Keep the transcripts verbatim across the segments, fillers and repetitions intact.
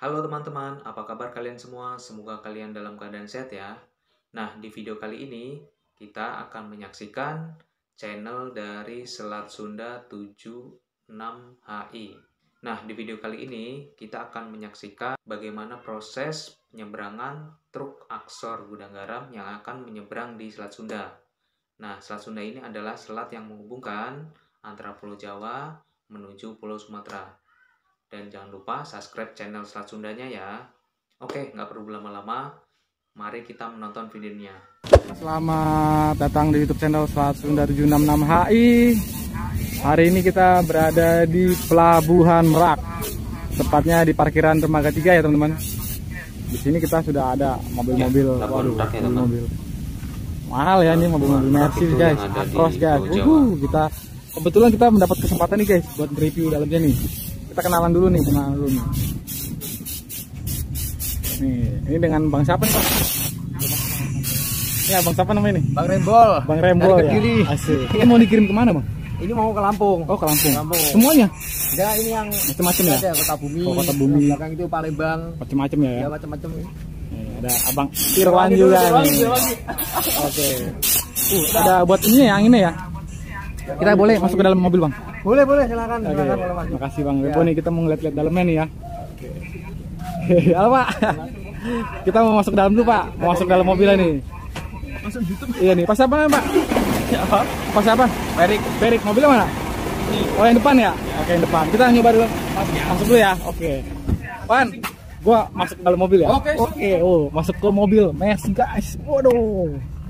Halo teman-teman, apa kabar kalian semua? Semoga kalian dalam keadaan sehat ya. Nah, di video kali ini kita akan menyaksikan channel dari Selat Sunda tujuh enam H I. Nah, di video kali ini kita akan menyaksikan bagaimana proses penyeberangan truk Aksor Gudang Garam yang akan menyeberang di Selat Sunda. Nah, Selat Sunda ini adalah selat yang menghubungkan antara Pulau Jawa menuju Pulau Sumatera. Dan jangan lupa subscribe channel Selat Sundanya ya. Oke, nggak perlu lama-lama, mari kita menonton videonya. Selamat datang di YouTube channel Selat Sunda tujuh enam enam H I. Hari ini kita berada di Pelabuhan Merak, tepatnya di parkiran dermaga tiga ya teman-teman. Di sini kita sudah ada mobil-mobil, ya, waduh, ya, mobil mahal ya ini mobil-mobil Mercy guys, Actros guys. Uh, kita kebetulan kita mendapat kesempatan nih guys buat review dalamnya nih. Kita kenalan dulu nih, kenalan dulu nih. Nih, ini dengan Bang siapa nih Pak? Ya, Bang siapa namanya nih? Bang Rembol. Bang Rembol ya. Asik. Ini mau dikirim kemana Bang? Ini mau ke Lampung. Oh ke Lampung. Lampung. Semuanya? Enggak, ini yang macam-macam ya? Ada Kota Bumi. Oh, Kota Bumi. Yang belakang itu Palembang. Macam-macam ya? Ya macam-macam. Nih, ada Abang Irwan juga nih. Oke. Uh, ada buat ini ya, yang ini ya. Kita boleh masuk ke dalam mobil Bang? Boleh, boleh, silakan. Oke. Silakan kalau masuk. Makasih Bang Ya. Rebo nih, kita mau ngeliat-liat dalamnya nih ya. Oke. Halo Pak. Kita mau masuk ke dalam dulu Pak. Mau masuk ke dalam mobilnya nih. Masuk YouTube. Iya nih, pas apa namanya Pak? Siapa? Pas apa? Perik. Perik, mobilnya mana? Oh yang depan ya? Oke yang depan. Kita nyoba dulu. Masuk dulu ya. Oke. Pan, gua masuk ke dalam mobil ya. Oke. Oke. Oh masuk ke mobil. Mercy guys. Waduh.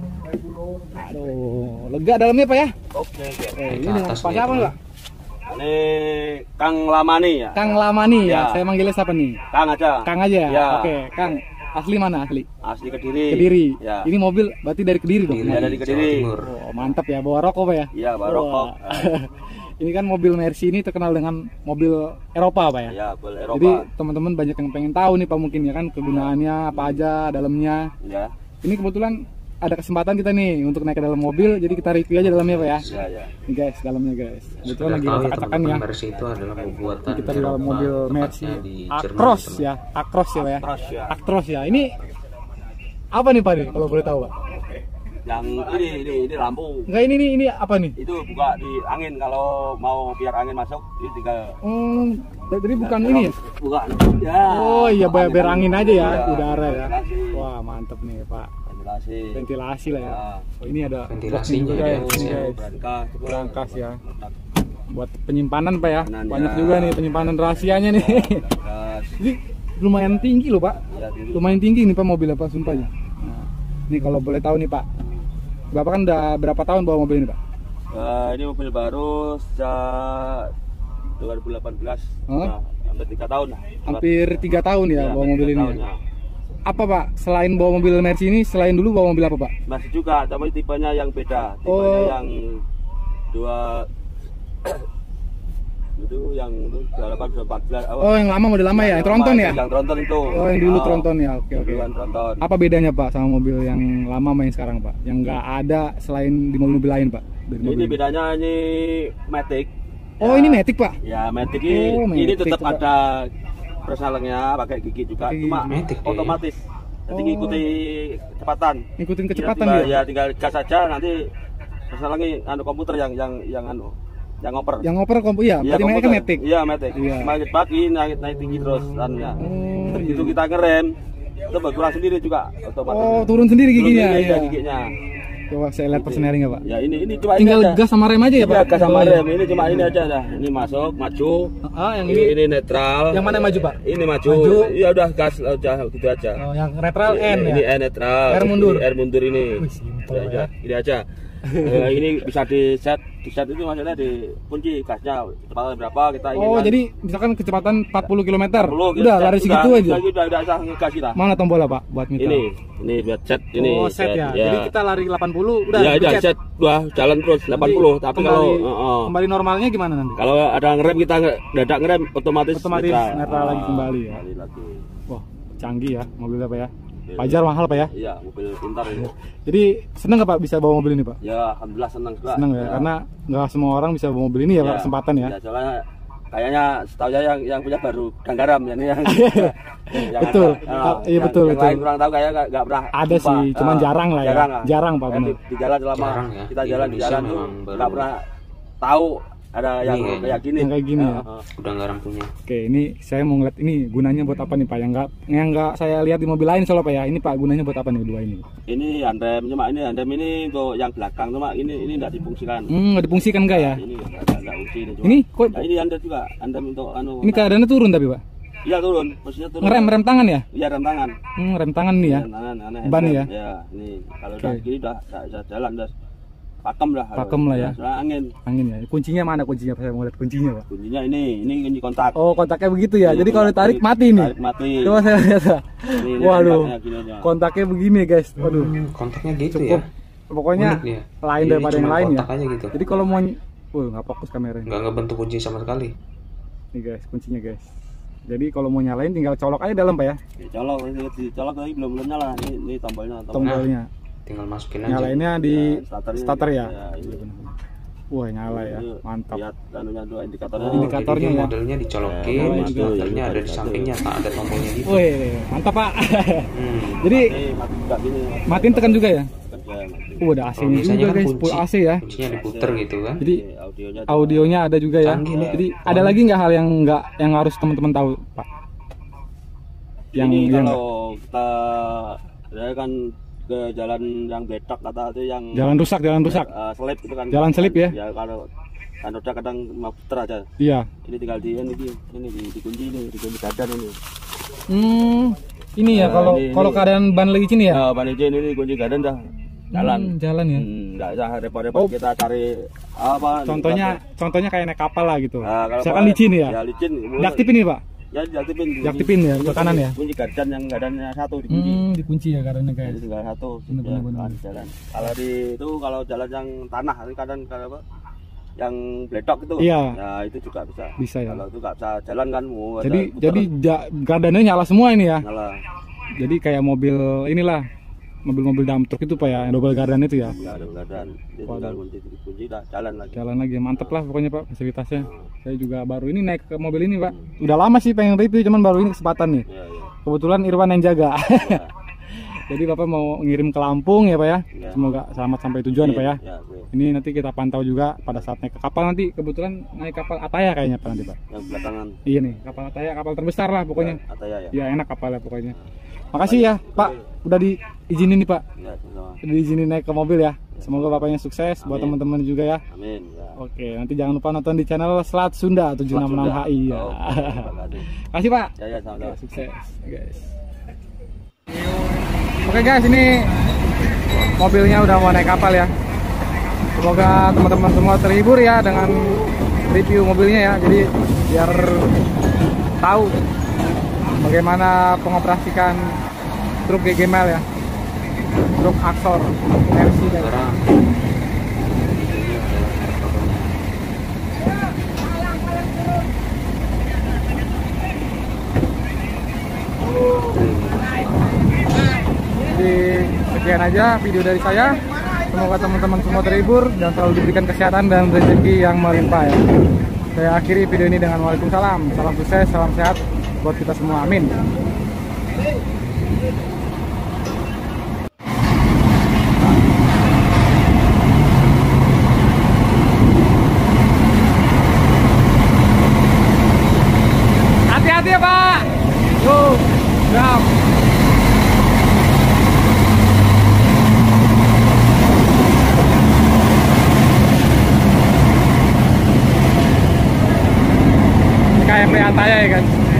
Aduh, lega dalamnya Pak ya? Oke. Eh, ini dengan Pak siapa Pak? Ini Kang Lamani ya. Kang Lamani ya. Ya. Saya manggilnya siapa nih? Kang aja. Kang aja ya. Ya. Oke, Kang. Asli mana asli? Asli Kediri. Kediri. Ya. Ini mobil berarti dari Kediri dong? Iya, dari Kediri. Oh, mantap ya, bawa rokok Pak ya? Iya, bawa rokok. Ini kan mobil Mercy ini terkenal dengan mobil Eropa Pak ya? Ya, boleh Eropa. Jadi teman-teman banyak yang pengen tahu nih Pak mungkin ya kan kegunaannya apa aja dalamnya. Ya. Ini kebetulan ada kesempatan kita nih untuk naik ke dalam mobil, jadi kita review aja dalamnya Pak ya. Ya, ya. Nih guys, dalamnya guys. Kebetulan lagi Tahu ya acak-acakan teman-teman, ya. Mercy itu adalah pembuatan Kita di dalam Eropa, mobil tepatnya Mercy di Jerman, Actros teman. ya, Actros ya Pak ya. Actros ya. Actros ya. Ini apa nih Pak nih kalau boleh tahu Pak? Yang ini ini ini lampu. Enggak ini nih ini apa nih? Itu buka di angin kalau mau biar angin masuk ini tinggal. Hmm, jadi bukan ini ya? Buka. Ya. Oh iya biar, biar angin aja ya, Ya, udara ya. ventilasi. Wah mantep nih Pak. Ventilasi. Ventilasi lah ya. Ya. Oh, ini ada Ventilasinya boxnya juga ya, ya, guys, ini, ya. guys. Berangkas. Berangkas ya. Buat penyimpanan Pak ya. Penyimpanan, Banyak ya. juga nih penyimpanan rahasianya nih. Berangkas. Jadi lumayan tinggi loh Pak. Ya, tinggi. Lumayan tinggi nih Pak mobilnya Pak sumpahnya. Nah, ini kalau boleh tahu nih Pak. Bapak kan udah berapa tahun bawa mobil ini Pak? Eh, ini mobil baru sejak dua ribu delapan belas. Hah? Nah, hampir tiga tahun lah. Hampir tiga tahun ya, Ya, bawa mobil tiga ini. tahun, ya. ya. Apa Pak? Selain bawa mobil Mercy ini, selain dulu bawa mobil apa Pak? Masih juga, tapi tipenya yang beda. Tipenya Oh. yang dua itu yang itu dua delapan dua empat belas. Oh yang lama model lama ya, yang tronton ya? Yang tronton itu. Oh yang dulu tronton ya, oke oke. Duluan tronton. Apa bedanya Pak sama mobil yang lama sama yang sekarang Pak? Yang nggak ada selain di mobil-mobil lain Pak? Dari mobil Ini bedanya ini Matic. Oh Ya. ini Matic Pak? Ya Matic ini, Oh, ini Matic, tetap Pak. ada persalengnya pakai gigi juga, Pakai cuma Matic, ya. otomatis. Jadi Oh. ngikuti kecepatan. Ngikutin kecepatan ya, dia? ya tinggal gas saja, nanti persalengnya anu komputer yang yang yang anu yang ngoper. Yang ngoper kompu iya, Iya, berarti mainnya kan Matic? Iya, Matic. Iya. Semakin pagi naik naik tinggi terus anunya. Oh, Begitu iya. kita ngerem, itu berkurang sendiri juga otomatis. Oh turun sendiri giginya? Turun sendiri, Iya. ya, giginya. Coba saya lihat persneringnya Pak. Ya ini ini cuma Tinggal ini aja. gas sama rem aja ya Pak? Iya, gas sama Oh, iya. rem. Ini cuma ini aja dah. Ini masuk, maju. Ah yang Ini ini? ini netral. Yang mana yang maju Pak? Ini maju. Maju. Iya udah gas udah gitu aja. Oh yang netral N ini ya? N netral. R mundur. Ini R mundur ini. Wih, simpel Ini aja. ya. Ini aja. Eh, ini bisa di set, di set itu maksudnya di kunci gasnya kecepatan berapa kita inginkan. Oh jadi misalkan kecepatan empat puluh kilometer, Perlu, udah kita- lari udah, segitu aja? Udah, udah, udah, udah ngegas kita. Mana tombolnya Pak buat minta? Ini, ini buat set ini. Oh set ya, jadi kita lari delapan puluh udah ya, udah dicet. set, wah jalan terus delapan puluh. Tapi kembali, kalau uh, uh. kembali normalnya gimana nanti? kalau ada ngerem kita nge- dadak ngerem otomatis Otomatis netral lagi Ah, kembali ya. kembali lagi. Wah canggih ya mobilnya Pak ya. Pajar mahal Pak ya. Iya, mobil pintar ini. Jadi seneng nggak Pak bisa bawa mobil ini Pak? Ya, alhamdulillah senang juga. Seneng ya, karena nggak semua orang bisa bawa mobil ini ya Pak, Ya, kesempatan ya. Ya, soalnya kayaknya setahu saya yang yang punya baru Gudang Garam ya, ini yang, yang Betul. ada. Nah, Iya, yang, betul, yang betul. lain kurang tahu kayak nggak pernah Ada jumpa. sih, cuman Ah, jarang lah ya. jarang, ah. Jarang, Pak, Kayak benar. di, di jalan selama Jarang ya. kita Di jalan di Indonesia jalan tuh memang baru. nggak pernah tahu ada yang Ini kayak gini. Yang kayak gini ya. Ah, ah. Gudang Garam punya. Oke, ini saya mau ngeliat ini gunanya buat apa nih Pak? Yang nggak yang nggak saya lihat di mobil lain soalnya Pak ya. Ini Pak gunanya buat apa nih dua ini? Ini handrem, cuma ini handrem ini untuk yang belakang, cuma ini ini nggak difungsikan. Hmm, nggak difungsikan enggak ya? Nah, ini nggak nggak fungsi ini. Cuma, Ini kok nah, ini handrem juga, handrem untuk anu. ini keadaannya turun tapi Pak? Iya turun, posisinya turun. Ngerem rem tangan ya? Iya rem tangan. Hmm, rem tangan nih ya. Rem tangan, aneh, Ban handrem. ya? Ya, ini kalau Oke. udah gini udah udah bisa jalan, udah pakem lah. Pakem lah ya. Soalnya angin. Angin ya. Kuncinya mana kuncinya? Saya mau lihat kuncinya Pak. Kuncinya ini, ini kunci kontak. Oh, kontaknya begitu ya. Ini Jadi kalau kontak, ditarik ini mati nih. Tarik mati. Coba saya lihat. Pak. Ini, ini Waduh. kontaknya gini aja. Kontaknya begini guys. Waduh. Hmm, kontaknya gitu Cukup. ya. Pokoknya Unik nih ya. lain Jadi daripada yang cuma lain ya. kontak aja gitu. Jadi kalau mau Wah, nggak fokus kameranya. Nggak ngebentuk kunci sama sekali. Nih guys, kuncinya guys. Jadi kalau mau nyalain tinggal colok aja dalam Pak ya. Ya, colok, ini dicolok tadi belum belum nyala. Ini, ini tombolnya. Tombolnya. Tinggal masukin aja. Nyalainnya di Ya, starternya. starter ya. Ya, ini. Wah, nyala ya. Ini Mantap. Lihat anunya dua indikatornya. Oh, Indikatornya jadi dia ya. modelnya dicolokin, Ya, nyala mas, juga. modelnya ada di sampingnya, tak ada tombolnya gitu. Wih, mantap Pak. Hmm. Jadi Eh, mati juga gini. matiin tekan juga ya. Kerja mati. Uh, ada A Kalau C-nya biasanya juga kan guys, kunci, full A C ya. kuncinya diputer gitu kan. Jadi Ini audionya. audionya ada juga ya. Canggih nih. Jadi ada lagi nggak hal yang nggak yang harus teman-teman tahu Pak? Yang ini yang kalau kita saya kan ke jalan yang bedak kata itu yang jalan rusak, jalan rusak. eh, selip itu kan. Jalan selip ya? Ya kalau kan udah kadang mau puter aja. Iya. Ini tinggal di ini di ini di, dikunci ini, dikunci badan ini. Hmm, ini ya Nah, kalau ini- kalau ini. keadaan ban lagi sini ya. Ya, ban izin ini dikunci badan dah. Jalan. Hmm, jalan ya. Hmm, nggak usah repot-repot Oh. kita cari apa. Contohnya contohnya kayak naik kapal lah gitu. Nah, kalau Misalkan mau- licin ya. Ya licin. Diaktifin nih Pak. Ya diaktifin. Diaktifin ya, ke kanan ya? Kunci gardan yang gardannya satu dikunci. Hmm, dikunci ya karena Jadi guys. tinggal satu. Bener, ya, bener, bener. kan, jalan. Kalau di itu kalau jalan yang tanah ini kadang kadang apa? Yang bledok itu. Iya. Ya itu juga bisa. Bisa ya. Kalau itu nggak bisa jalan kan mau ada Jadi puter, jadi ja- gardannya nyala semua ini ya. nyala. Jadi kayak mobil inilah mobil-mobil dump truck itu Pak ya, yang double gardan itu ya. Nggak ada gardan. Jadi tinggal kunci kunci dah jalan lagi. Jalan lagi mantep lah pokoknya Pak fasilitasnya. Saya juga baru ini naik ke mobil ini Pak. Udah lama sih pengen review cuman baru ini kesempatan nih. Ya, ya. Kebetulan Irwan yang jaga. Ya. Jadi Bapak mau ngirim ke Lampung ya Pak ya. Ya. Semoga selamat sampai tujuan ya Pak ya. Ya, oke. Ini nanti kita pantau juga pada saat naik ke kapal nanti. Kebetulan naik kapal Ataya kayaknya Pak nanti Pak. Yang belakangan Iya nih kapal Ataya, kapal terbesar lah pokoknya. Ataya ya. Ya enak kapalnya pokoknya. Makasih ya Pak, udah diizinin nih Pak. Ya, sama. Udah diizinin naik ke mobil ya. Semoga Bapaknya sukses buat Amin. teman-teman juga ya. Amin. Ya. Oke, nanti jangan lupa nonton di channel Selat Sunda tujuh enam enam H I ya. Oh, terima kasih. Kasih Pak. Ya, ya, sama-sama. Ya, sukses guys. Oke guys, ini mobilnya udah mau naik kapal ya. Semoga teman-teman semua terhibur ya dengan review mobilnya ya. Jadi biar tahu bagaimana pengoperasikan truk G G Mail ya. Truk Axor Mercy guys. Sekarang Jadi sekian aja video dari saya. Semoga teman-teman semua terhibur dan selalu diberikan kesehatan dan rezeki yang melimpah ya. Saya akhiri video ini dengan waalaikumsalam. Salam sukses, salam sehat buat kita semua. Amin. Hati-hati ya Pak. Yuk, siap. K M P Ataya ya guys.